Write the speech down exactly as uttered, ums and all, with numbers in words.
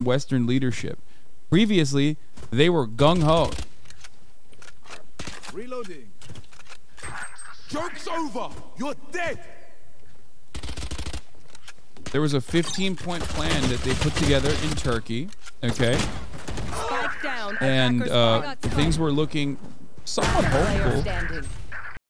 Western leadership. Previously, they were gung-ho. Reloading. Joke's over. You're dead. There was a fifteen point plan that they put together in Turkey, okay? Spike down. And uh, things were looking somewhat hopeful.